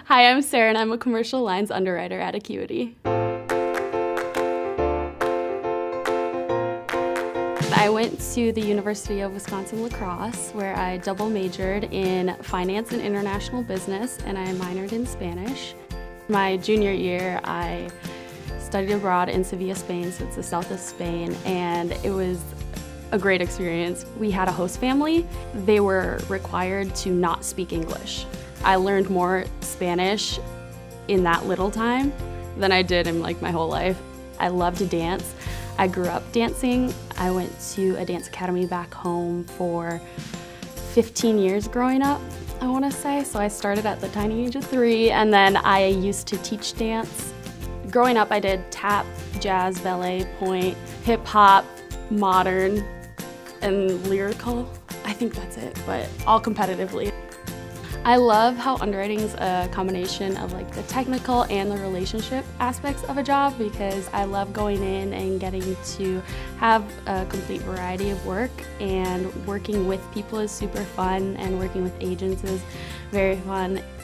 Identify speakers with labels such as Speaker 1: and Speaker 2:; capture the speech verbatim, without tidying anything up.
Speaker 1: Hi, I'm Sara and I'm a commercial lines underwriter at Acuity. I went to the University of Wisconsin-La Crosse where I double majored in finance and international business and I minored in Spanish. My junior year I studied abroad in Sevilla, Spain, so it's the south of Spain, and it was a great experience. We had a host family. They were required to not speak English. I learned more Spanish in that little time than I did in like my whole life. I love to dance. I grew up dancing. I went to a dance academy back home for fifteen years growing up, I want to say. So I started at the tiny age of three, and then I used to teach dance. Growing up, I did tap, jazz, ballet, point, hip hop, modern, and lyrical. I think that's it, but all competitively. I love how underwriting is a combination of like the technical and the relationship aspects of a job, because I love going in and getting to have a complete variety of work, and working with people is super fun and working with agents is very fun.